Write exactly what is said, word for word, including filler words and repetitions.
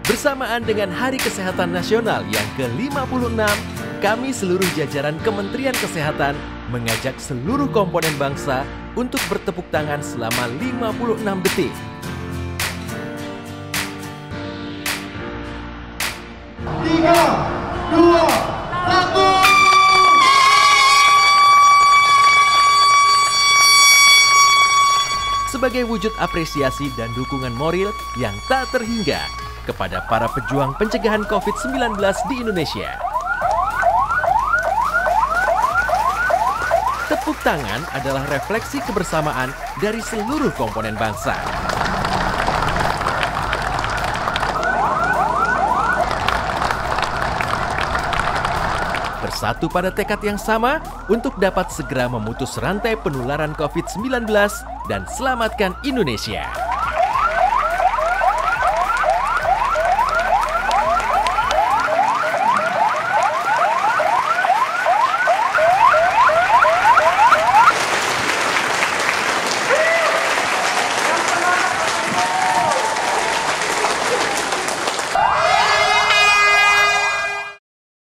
Bersamaan dengan Hari Kesehatan Nasional yang ke lima puluh enam, kami seluruh jajaran Kementerian Kesehatan mengajak seluruh komponen bangsa untuk bertepuk tangan selama lima puluh enam detik. Tiga, dua, satu. Sebagai wujud apresiasi dan dukungan moral yang tak terhingga kepada para pejuang pencegahan COVID sembilan belas di Indonesia. Tepuk tangan adalah refleksi kebersamaan dari seluruh komponen bangsa. Bersatu pada tekad yang sama untuk dapat segera memutus rantai penularan COVID sembilan belas dan selamatkan Indonesia.